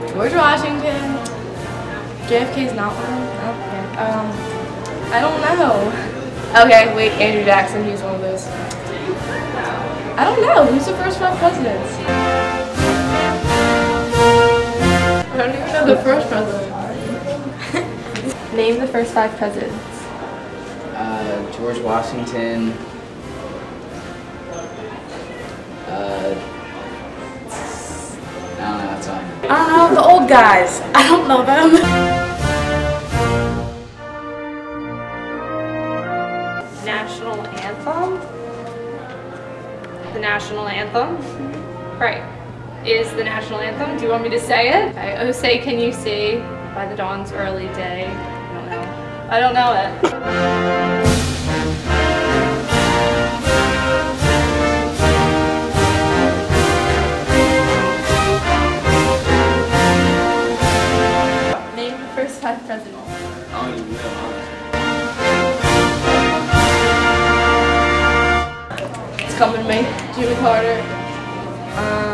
George Washington. JFK's not one. Okay. I don't know. Okay, wait, Andrew Jackson, he's one of those. I don't know. Who's the first 5 presidents? I don't even know the first president. Name the first 5 presidents. George Washington. I don't know, that's fine. I don't know, the old guys. I don't know them. National anthem? The national anthem? Right. Is the national anthem. Do you want me to say it? Okay. Oh, say can you see by the dawn's early day. I don't know it. Name the first 5 presidents. I don't even know, honestly. It's coming to me. Jimmy Carter.